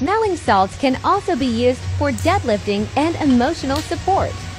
Melling salts can also be used for deadlifting and emotional support.